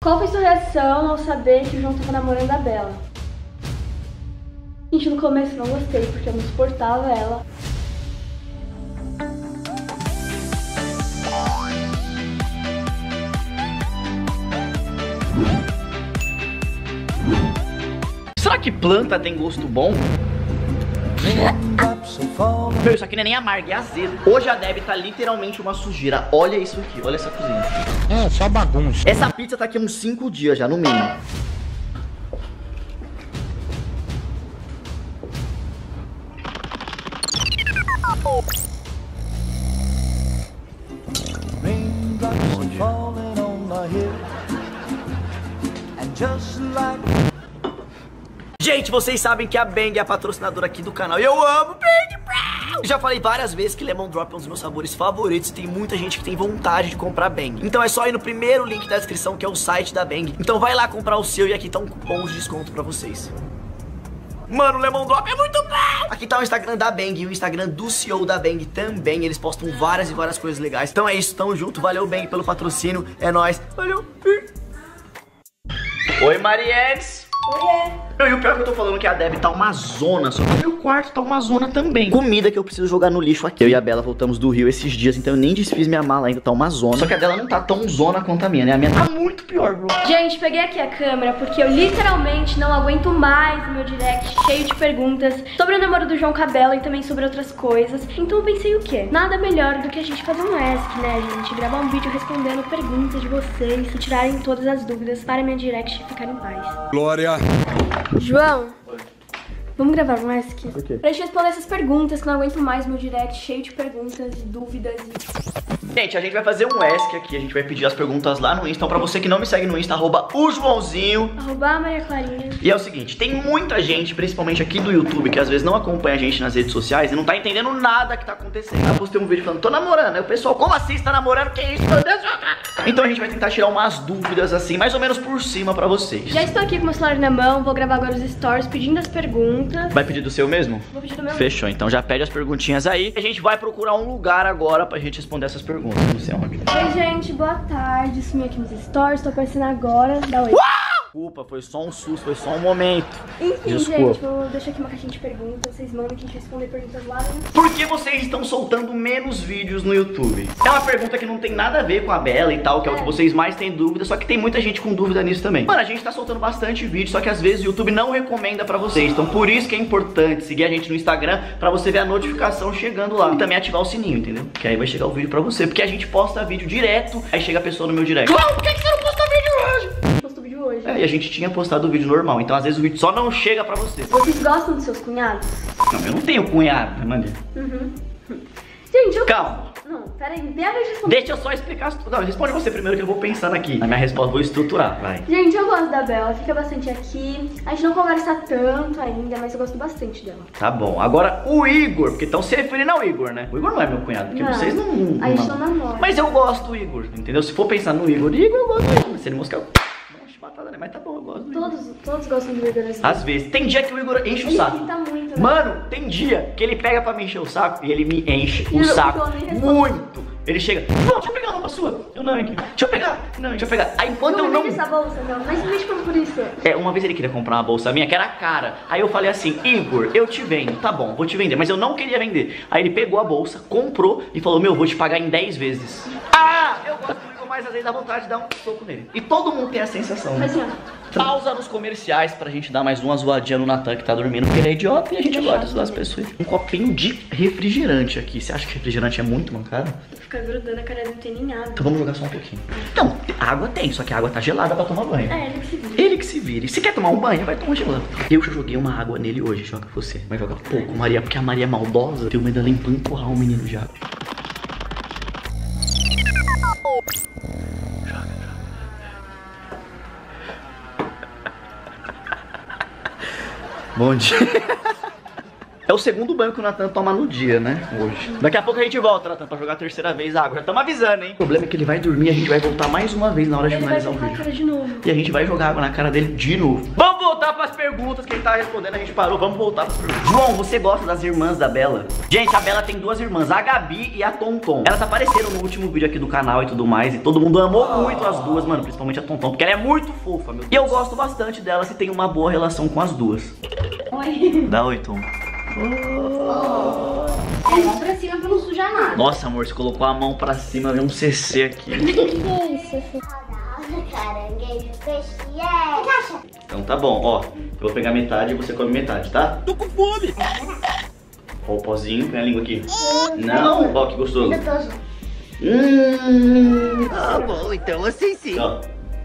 Qual foi sua reação ao saber que o João tava namorando a Bela? Gente, no começo não gostei, porque eu não suportava ela. Será que planta tem gosto bom? Meu, isso aqui não é nem amargo, é azedo. Hoje a Debbie tá literalmente uma sujeira. Olha isso aqui, olha essa cozinha. É, só bagunça. Essa pizza tá aqui uns 5 dias já, no mínimo. Gente, vocês sabem que a Bang é a patrocinadora aqui do canal e eu amo Bang Brown! Já falei várias vezes que Lemon Drop é um dos meus sabores favoritos e tem muita gente que tem vontade de comprar Bang. Então é só ir no primeiro link da descrição, que é o site da Bang. Então vai lá comprar o seu e aqui tá um cupom de desconto pra vocês. Mano, o Lemon Drop é muito bom! Aqui tá o Instagram da Bang e o Instagram do CEO da Bang também. Eles postam várias e várias coisas legais. Então é isso, tamo junto. Valeu, Bang, pelo patrocínio. É nóis. Valeu. Oi, Marietes. Oiê! E o pior é que eu tô falando que a Debbie tá uma zona, só que o meu quarto tá uma zona também. Comida que eu preciso jogar no lixo aqui. Eu e a Bela voltamos do Rio esses dias, então eu nem desfiz minha mala ainda, tá uma zona. Só que a dela não tá tão zona quanto a minha, né? A minha tá muito pior, bro. Gente, peguei aqui a câmera porque eu literalmente não aguento mais o meu direct cheio de perguntas sobre o namoro do João Cabela e também sobre outras coisas. Então eu pensei o quê? Nada melhor do que a gente fazer um ask, né, gente? Gravar um vídeo respondendo perguntas de vocês e tirarem todas as dúvidas para minha direct ficar em paz. Glória. João, vamos gravar um ask? Por quê? Pra gente responder essas perguntas, que eu não aguento mais meu direct cheio de perguntas e dúvidas Gente, a gente vai fazer um ask aqui, a gente vai pedir as perguntas lá no Insta. Então pra você que não me segue no Insta, @oJoãozinho. @ Maria Clarinha. E é o seguinte, tem muita gente, principalmente aqui do YouTube, que às vezes não acompanha a gente nas redes sociais e não tá entendendo nada que tá acontecendo. Eu postei um vídeo falando, tô namorando. Aí o pessoal, como assim você tá namorando? Que isso? Meu Deus. Então a gente vai tentar tirar umas dúvidas assim, mais ou menos por cima pra vocês. Já estou aqui com o meu celular na mão, vou gravar agora os stories pedindo as perguntas. Vai pedir do seu mesmo? Vou pedir do meu. Fechou, então já pede as perguntinhas aí. A gente vai procurar um lugar agora pra gente responder essas perguntas. Não sei onde. Oi, gente, boa tarde. Sumi aqui nos stories, tô aparecendo agora. Dá oi. Desculpa, foi só um susto, foi só um momento. Enfim, Desculpa. gente, vou deixar aqui uma caixinha de perguntas. Vocês mandam que a gente responder perguntas lá, né? Por que vocês estão soltando menos vídeos no YouTube? É uma pergunta que não tem nada a ver com a Bela e tal, que é o que vocês mais têm dúvida, só que tem muita gente com dúvida nisso também. Mano, a gente tá soltando bastante vídeo, só que às vezes o YouTube não recomenda pra vocês. Então por isso que é importante seguir a gente no Instagram, pra você ver a notificação chegando lá. E também ativar o sininho, entendeu? Que aí vai chegar o vídeo pra você. Porque a gente posta vídeo direto, aí chega a pessoa no meu direct. Por que você não posta vídeo hoje? Postou vídeo hoje. É, e a gente tinha postado o vídeo normal, então às vezes o vídeo só não chega pra você. Vocês gostam dos seus cunhados? Não, eu não tenho cunhado, né, Maria? Gente, eu... Calma. Não, peraí, me dê a vez de responder. Deixa eu só explicar tudo. Não, responde você primeiro que eu vou pensando aqui. Na minha resposta, vou estruturar, vai. Gente, eu gosto da Bela, fica bastante aqui. A gente não conversa tanto ainda, mas eu gosto bastante dela. Tá bom. Agora o Igor, porque estão se referindo ao Igor, né? O Igor não é meu cunhado, porque Não, vocês não... a gente não namora. Mas eu gosto do Igor, entendeu? Se for pensar no Igor, eu gosto do Igor. Se ele moscar, eu... Batada, né? Mas tá bom, eu gosto do Igor. Todos gostam do Igor, às vezes. Às vezes. Tem dia que o Igor enche o Ele saco. irrita muito, né? Mano, tem dia que ele pega pra me encher o saco e ele me enche o Eu saco nem respondo. muito. Ele chega, não, deixa eu pegar uma sua. Eu não, aqui. Deixa eu pegar. Não, deixa eu pegar. Aí enquanto eu Não não... vende essa bolsa, não. Mas me vende por isso. É, uma vez ele queria comprar uma bolsa minha que era cara. Aí eu falei assim, Igor, eu te vendo. Tá bom, vou te vender. Mas eu não queria vender. Aí ele pegou a bolsa, comprou e falou, meu, vou te pagar em 10 vezes. Ah, eu gosto do Igor, mas às vezes dá vontade de dar um soco nele. E todo mundo tem a sensação, né? Assim, ó. Pausa nos comerciais pra gente dar mais uma zoadinha no Natan que tá dormindo, porque ele é idiota e a gente gosta de zoar as pessoas. Um copinho de refrigerante aqui. Você acha que refrigerante é muito, mano, cara? Fica grudando a cara, não tem nem nada. Então vamos jogar só um pouquinho. Não, água tem, só que a água tá gelada pra tomar banho. É, ele que se vira. Ele que se vire. Se quer tomar um banho, vai tomar gelado. Eu já joguei uma água nele hoje, joga você. Vai jogar pouco, Maria, porque a Maria é maldosa. Tenho medo dela empurrar o menino já. Bom dia. o segundo banho que o Natan toma no dia, né? Hoje. Daqui a pouco a gente volta, Natan, pra jogar a terceira vez a água. Já estamos avisando, hein? O problema é que ele vai dormir e a gente vai voltar mais uma vez na hora de finalizar o vídeo. De novo. E a gente vai jogar água na cara dele de novo. Vamos voltar pras perguntas. Quem tá respondendo, a gente parou. Vamos voltar pras perguntas. João, você gosta das irmãs da Bela? Gente, a Bela tem duas irmãs, a Gabi e a Tonton. Elas apareceram no último vídeo aqui do canal e tudo mais. E todo mundo amou muito as duas, mano. Principalmente a Tonton, porque ela é muito fofa, meu. E eu gosto bastante delas e tenho uma boa relação com as duas. Oi. Dá oi, Tom. Mão pra cima pra não sujar nada. Nossa, amor, você colocou a mão pra cima, veio um CC aqui. Que isso, caranguejo, peixe, caixa. Então tá bom, ó. Eu vou pegar metade e você come metade, tá? Tô com fome. Ó o pozinho, põe a língua aqui. Não, ó, que gostoso. Ah, bom, então assim sim. Ó.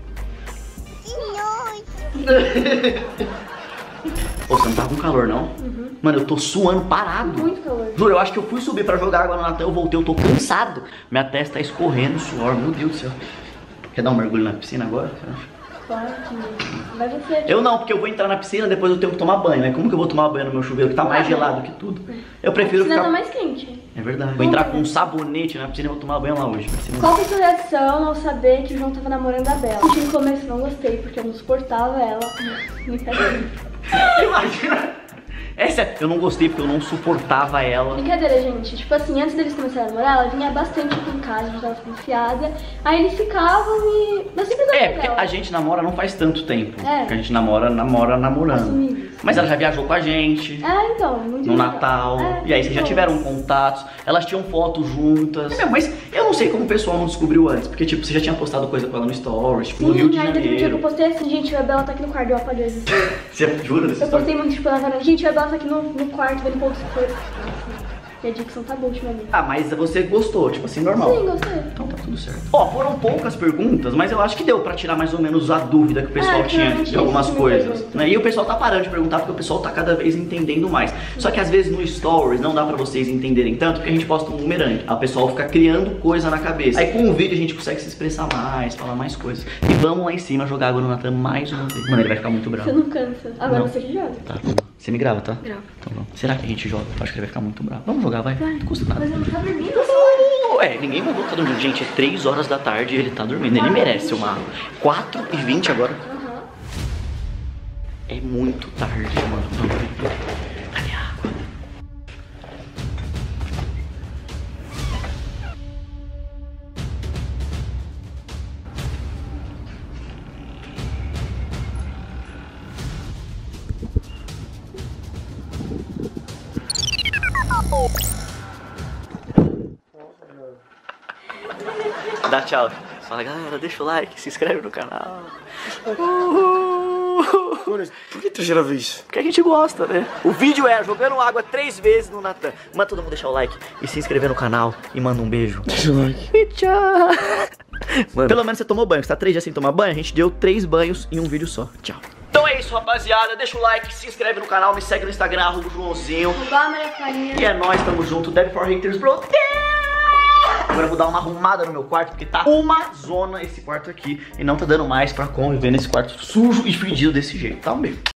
Pô, você não tá com calor, não? Uhum. Mano, eu tô suando parado. Muito calor. Juro, eu acho que eu fui subir pra jogar água no Natan, eu voltei, eu tô cansado. Minha testa tá escorrendo suor, meu Deus do céu. Quer dar um mergulho na piscina agora? Claro que vai você. Eu não, porque eu vou entrar na piscina, depois eu tenho que tomar banho, né? Como que eu vou tomar banho no meu chuveiro que tá mais gelado que tudo? Eu prefiro A piscina ficar... tá mais quente. É verdade. Vou entrar com um sabonete na piscina e vou tomar banho lá hoje. Qual foi a sua reação ao saber que o João tava namorando a Bela? No começo não gostei, porque eu não suportava ela. Imagina. Eu não gostei porque eu não suportava ela. Brincadeira, gente. Tipo assim, antes deles começarem a namorar, ela vinha bastante aqui em casa, a gente tava desconfiada. Aí eles ficavam e... Eu sempre gostei porque dela. a gente namora não faz tanto tempo. É. Porque a gente namorando. Assumidos. Mas ela já viajou com a gente. Então, muito No legal. Natal. E aí vocês já tiveram contatos. Elas tinham fotos juntas. Mas eu não sei como o pessoal não descobriu antes. Porque, tipo, você já tinha postado coisa com ela no Stories, tipo, no Rio de ainda teve um dia que eu Janeiro. postei assim, gente, a Bela tá aqui no quarto, eu apaguei isso. Você jura dessa Eu história? postei muito, tipo, ela falando, gente, a Bela tá aqui no quarto, vendo poucos coisas. E a Dixon tá boa ultimamente. Ah, mas você gostou, tipo assim, normal. Sim, gostei. Então tá tudo certo. Ó, foram poucas perguntas, mas eu acho que deu pra tirar mais ou menos a dúvida que o pessoal tinha de algumas coisas, né? E o pessoal tá parando de perguntar porque o pessoal tá cada vez entendendo mais. Só que às vezes no Stories não dá pra vocês entenderem tanto porque a gente posta um bumerangue. Aí o pessoal fica criando coisa na cabeça. Aí com o vídeo a gente consegue se expressar mais, falar mais coisas. E vamos lá em cima jogar água no Natan mais uma vez. Mano, ele vai ficar muito bravo. Você não cansa. Agora Não. você que joga. Tá, vamos lá. Você me grava, tá? Gravo. Então vamos. Será que a gente joga? Eu acho que ele vai ficar muito bravo. Vamos jogar, vai. Não custa nada. Mas eu não tá dormindo só. Ninguém mandou tá dormindo. Gente, é 3 horas da tarde e ele tá dormindo. Ele merece uma 4h20 agora. Aham. É muito tarde, mano. Vamos ver. Cadê a água? Dá tchau. Fala, galera, deixa o like, se inscreve no canal. Por que terceira vez? Porque a gente gosta, né? O vídeo é jogando água 3 vezes no Natan. Manda todo mundo deixar o like e se inscrever no canal. E manda um beijo. Deixa o like. E tchau. Mano, pelo menos você tomou banho. Você tá 3 dias sem tomar banho. A gente deu 3 banhos em um vídeo só. Tchau. Então é isso, rapaziada. Deixa o like, se inscreve no canal, me segue no Instagram, @Joãozinho. Roubar Maria Clarinha. E é nóis, tamo junto. Dev for Haters, bro. Agora eu vou dar uma arrumada no meu quarto, porque tá uma zona esse quarto aqui. E não tá dando mais pra conviver nesse quarto sujo e fedido desse jeito. Tá, um beijo.